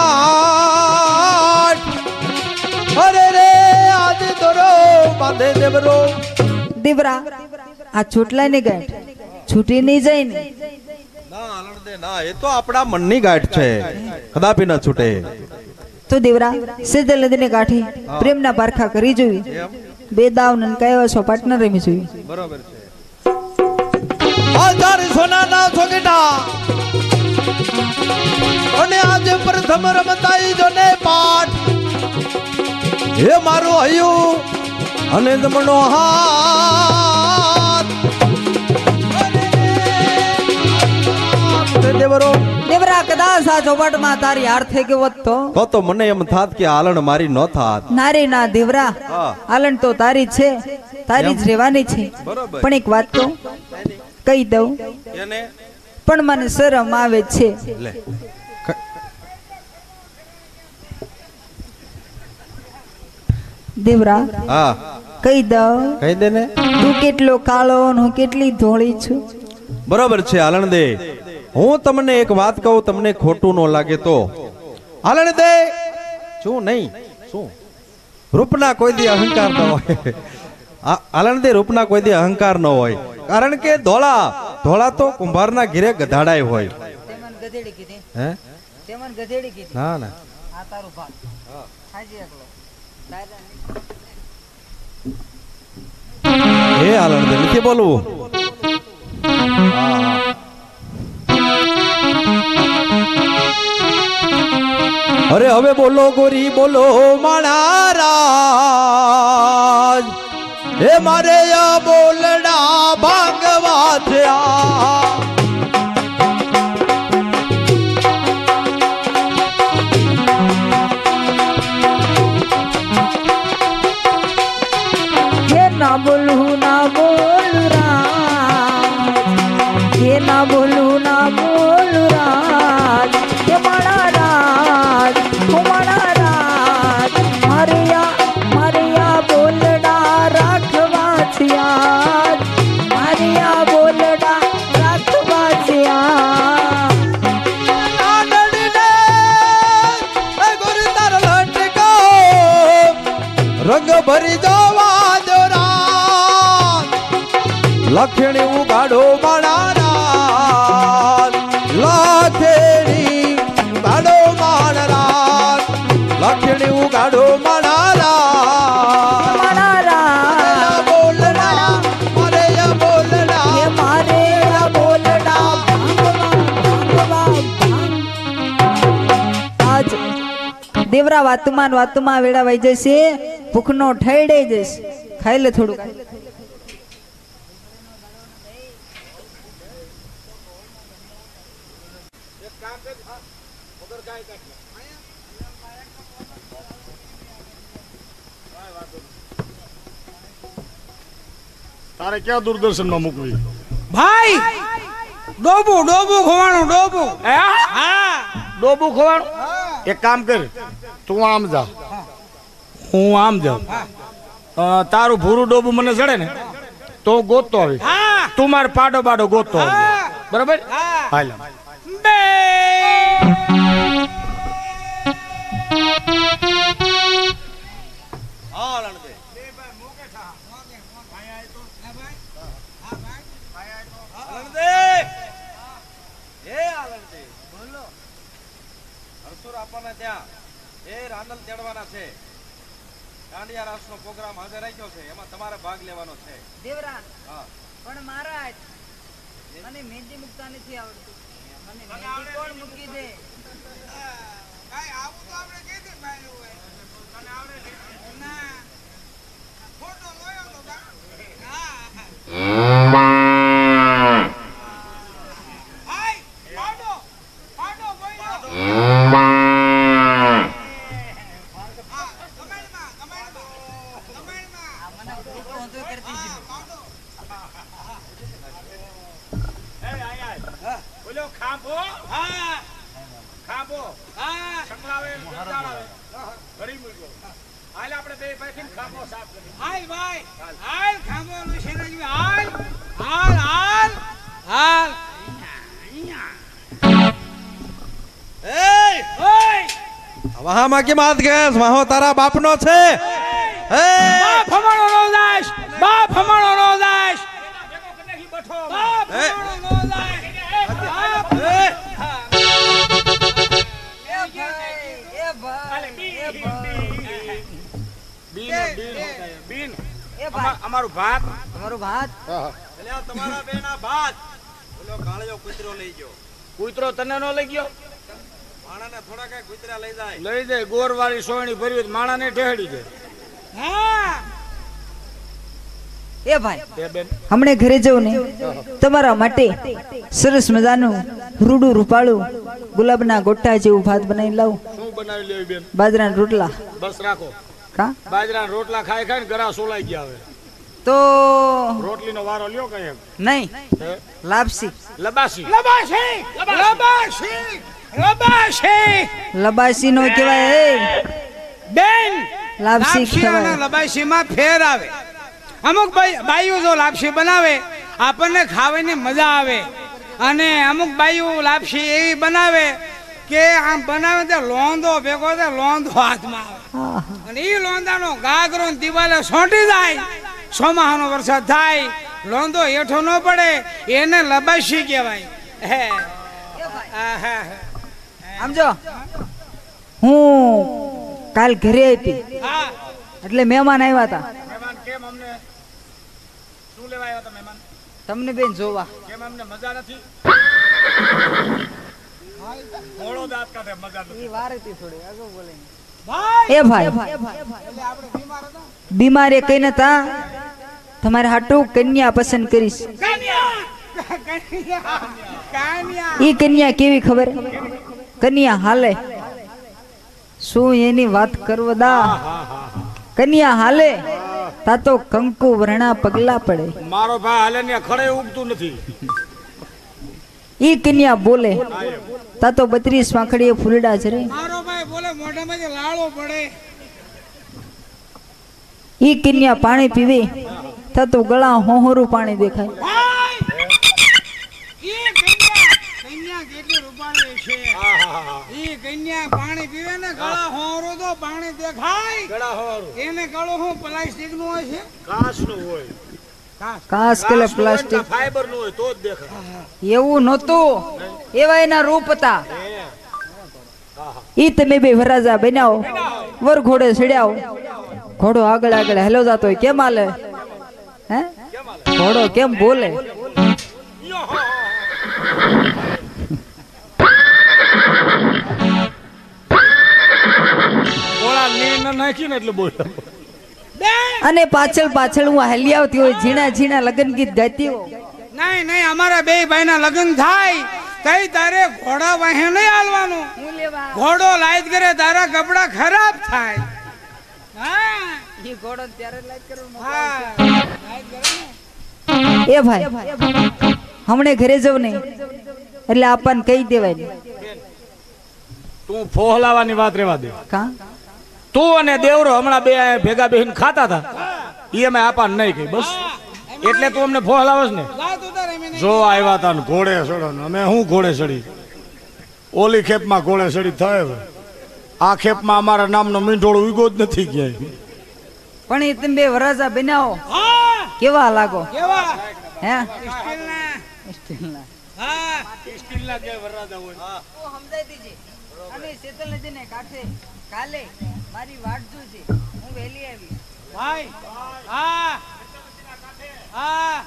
ગાટ અરે રે આજે દોરો બાંધે દેવરો. દેવરા આ ચોટલાની ગાંઠ છૂટી નહીં જાય ને? ના આલણદે ના, એ તો આપણા મનની ગાંઠ છે, કદાપી ન છૂટે. તો દેવરા સેજલ નદીને કાંઠે પ્રેમના પારખા કરી જોઈ, બે દાવ નનકાયા છો પાર્ટનર રમી જોઈ. બરોબર છે. આધાર સોનાના સોગેટા અને આજે પ્રથમ રમતાઈ જોને પાઠ હે મારું હૈયું અને જમણો હાથ દેવરો. દેવરા કદાચ આ ચોપાટમાં તારી હાર થઈ ગયો હોત તો મને એમ થાત કે આલણ મારી ન થાત. નારી ના દેવરા, આલણ તો તારી છે, તારી જ રહેવાની છે. બરોબર. પણ એક વાત તો કહી દઉં, એને પણ મને શરમ આવે છે. લે દેવરા હા કહી દઉં, કહી દે ને. તું કેટલો કાળો અને હું કેટલી ધોળી છું. બરોબર છે આલણદે. હું તમને એક વાત કહું, તમને ખોટું ન લાગે તો. આલણદે શું નહીં શું રૂપના કોઈ દી અહંકાર ન હોય. આલણદે રૂપના કોઈ દી અહંકાર ન હોય, કારણ કે ધોળા તો કુંભારના ઘીરે ગધાડાય હોય. હે ના ના હે આલણદે નથી બોલવું. અરે હવે બોલો ગોરી બોલો માણારાજ હે મારે આ બોલડા ભાંગવા છે ના બોલું ના બોલું રાજ, હે ના બોલું ના બોલું રાજ, હે મારા રાજ, હું મારા રાજ, મારિયા બોલડા રાખવા છે આજ, મારિયા બોલડા રાખવા છે આજ. રંગ ભરી જવા દો લખણી ઉગાડો માણારાજ, લખણી ઉગાડો માણારાજ, લખણી ઉગાડો માણારાજ. મારા બોલડા મારે બોલડા હે મારે આ બોલડા ભાંગવા આજ દેવરા વાતુમાં વેડા વઈ જશે, ભૂખનો ઠેડે જશે. ખાઈ લે થોડું. તારે ક્યાં દૂરદર્શન માં મૂકવી? ભાઈ ડોબું ખોવાનું ડોબું. હા ડોબું ખોવાનું. એક કામ કર, તું આમ જા, હું આમ જાઉં. તારું ભૂરું ડોબું મને ચડે ને તો ગોતતો આવી, તું મારે પાડો પાડો ગોતતો આવી. બરાબર? હાલ બે પ્રોગ્રામ હાજર રાખ્યો છે, એમાં તમારે ભાગ લેવાનો છે. દેવરા પણ મહારાજ મને મહેંદી મુકતા નથી આવડતું, મને મહેંદી કોણ મૂકી દે? ભાઈ આવું તો આપણે કહી દે ભાઈ હોય તને આવડે છે ના ફોટો લોયો તો હા ભાઈ પાડો પાડો બોલ્યો ઓલો ખાંભો હા ખાંભો હા સંકળાવે ચાળાવે ઘડી મૂક્યો હાલ આપણે બે ભાઈ ખાંભો સાફ કરી હાલ ભાઈ હાલ ખાંભો નું શેરાજી હાલ હાલ હાલ હાલ વાહમાં કેમ હાથ ગેસ વાહો તારા બાપનો છે બાપ હમારો નો દાસ બાપ હમારો નો દાસ બાપ હમારો નો દાસ અમારું ભાત એટલે તમારા બેના ભાત ઓલો કાળિયો કૂતરો લઈ ગયો કૂતરો તને નો લઈ ગયો માણાને થોડા કઈ કૂતરા લઈ જાય ગોરવાળી સોયણી ભરી માણાને ઢેડી દે હા એ ભાઈ હમણે ઘરે જવું ને તમારા માટે સરસ મજાનું રૂડું રૂપાળું ગુલાબના ગોટા જેવું ભાત બનાવી લાવું શું બનાવી લેવી બેન બાજરાના રોટલા બસ રાખો કા બાજરાના રોટલા ખાઈ ખાઈને ગળા સોલાઈ ગયા હવે તો રોટલીનો વારો લ્યો કઈ નહીં લાપસી લબાસી લબાસી લબાસી લબાસી લબાસી નો કહેવાય બેન લાપસી કહેવાય લબાસી માં ફેર આવે અમુક બાઈઓ જો લાપસી બનાવે આપણને ખાવાની મજા આવે અને અમુક બાઈઓ લાપસી એવી બનાવે કે આમ બનાવે તો લોંદો ભેગો તો લોંદો હાથમાં આવે અને એ લોંદાનો ગાગરો દિવાલે સોંટી જાય ચોમાહાનો વરસાદ થાય લોંદો હેઠો ન પડે એને લબાસી કહેવાય સમજો હું કાલ ઘરે આવી એટલે મહેમાન આવ્યા હતા મહેમાન કેમ અમને શું લેવા આવ્યા હતા મહેમાન તમને બેન જોવા કેમ અમને મજા નથી મોળો દાંત કાઢે મજા નથી એ ભાઈ બીમાર એ કઈ નતા તમારે હાટુ કન્યા પસંદ કરીશ ઈ કન્યા કેવી ખબર કન્યા હાલે શું એની વાત કરવા દા કન્યા હાલે તા તો કંકુ વર્ણા પગલા પડે મારો ભાઈ હાલે ને ખડે ઉગતું નથી ઈ કન્યા બોલે તા તો 32 વાંખડીએ ફૂલડા જરે મારો ભાઈ બોલે મોઢામાં લાળો પડે ઈ કન્યા પાણી પીવે તા તો ગળા હોહરું પાણી દેખાય કન્યા પાણી પીવે ને ગળા હોરો તો પાણી દેખાય ગળા હોરો એને ગળો હું પ્લાસ્ટિક નું હોય છે કાચ નું હોય કાચ કે પ્લાસ્ટિક ફાઈબર નું હોય તો જ દેખાય એવું નહોતું એવા એના રૂપ હતા ઈ તમે બે વરાજા બનાવો વર ઘોડે ચડ્યાઓ ઘોડો આગળ આગળ હેલો જાતો હોય કેમ હાલે હે ઘોડો કેમ બોલે અને પાછળ પાછળ હું હાલી આવતી હોય ઝીણા ઝીણા લગન ગીત ગાતી હો નહીં નહીં અમારા બે ભાઈ ના લગ્ન થાય તઈ તારે ઘોડા વાહે નહીં હાલવાનું ઘોડો લાઈટ કરે તારા કપડા ખરાબ થાય એ ભાઈ હમણે ઘરે જવ ને એટલે આપણને કહી દેવાય તું ફોહલાવાની વાત રેવા દે કા તું અને દેવરો હમણાં બે ભેગા બેહીને ખાતા હતા એ અમે આપા નહીં કહી બસ એટલે તું અમને ફોહલાવસ ને જો આવ્યા તા ઘોડે ચડો અમે હું ઘોડે ચડી ઓલી ખેપમાં ઘોડે ચડી થાય આ ખેપમાં અમારા નામનો મીંઢોળો ઉગો જ નથી ક્યાંય પણ એ તમે બે વરાજા બનાવો કેવા લાગો હે સ્ટીલના હા સ્ટીલના કે વરાજા હોય તો સમજાઈ દીજે અને શેતલ નદીને કાંઠે કાલે મારી વાટ જોજે હું વહેલી આવી ભાઈ હા હા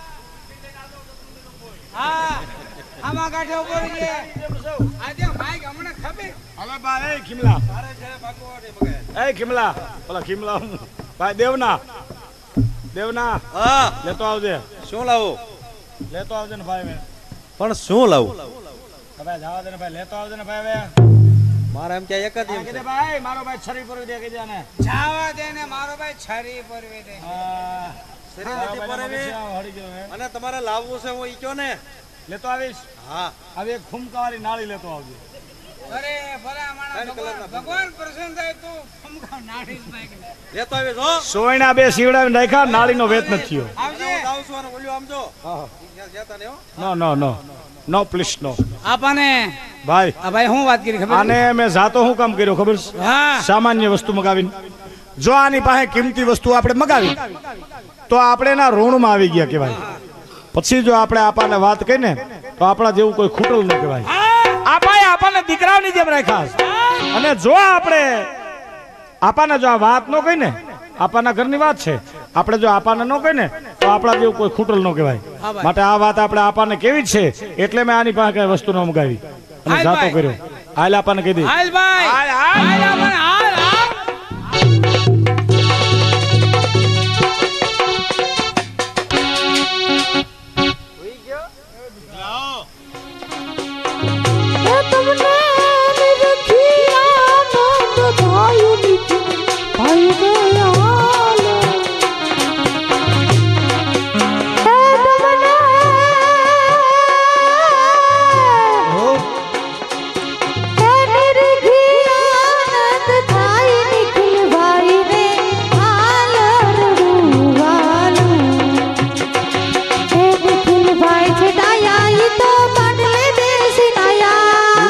હા આમાં કાંઠે ઉભો રહીએ આજે ભાઈ હમણાં ખબર હાલો ભાઈ એ ખીમલા એ ખીમલા ઓલા ખીમલા ભાઈ દેવના હા લેતો આવજે શું લાવું લેતો આવજે ને ભાઈ પણ શું લાવું હવે જવા દે ને ભાઈ લેતો આવજે ને ભાઈ હવે મારે એમ કે એક જ એમ કે ભાઈ મારો ભાઈ છરી પરવી દે કે જાને જવા દે ને મારો ભાઈ છરી પરવી દે અને તમારે લાવવું છે હું ઈ કયો ને લેતો આવીશ હા હવે એક ફૂમકાવાળી નાળી લેતો આવજો અરે ભલા માણા ભગવાન પ્રસન્ન થાય તો ફમકા નાડી જ નાખી લેતો આવે જો સોયણા બે સીવડાવીને રાખ્યા નાળીનો વેત નથી થયો આવજે આવશું અને બોલ્યો આમજો જતા ને હો નો નો નો નો પ્લીઝ નો આપાને ભાઈ આ ભાઈ હું વાત કરી ખબર આને મેં જાતો હું કામ કર્યો ખબર છે હા સામાન્ય વસ્તુ મગાવીને જો આની પાસે કિંમતી વસ્તુ આપણે મગાવી તો આપણે એના ઋણમાં આવી ગયા કહેવાય પછી જો આપણે આપાને વાત કહીને તો આપણા જેવું કોઈ ખૂટલ ન કહેવાય આપાએ આપાને દીકરાઓની જેમ રાખ્યા અને જો આપણે આપાને જો આ વાત ન કહીને આપાના ઘરની વાત છે આપણે જો આપાને ન કહીને તો આપણા જેવું કોઈ ખૂટલ ન કહેવાય માટે આ વાત આપણે આપાને કેવી છે એટલે મેં આની પાસે કઈ વસ્તુ ન મગાવી અને જાતો કર્યો હાલ આપાને કહી દે હાલ ભાઈ હાલ આપાને હાલ હાલ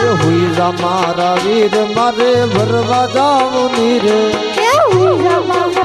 મારા વીર મારે ભરવા જાવું ની રે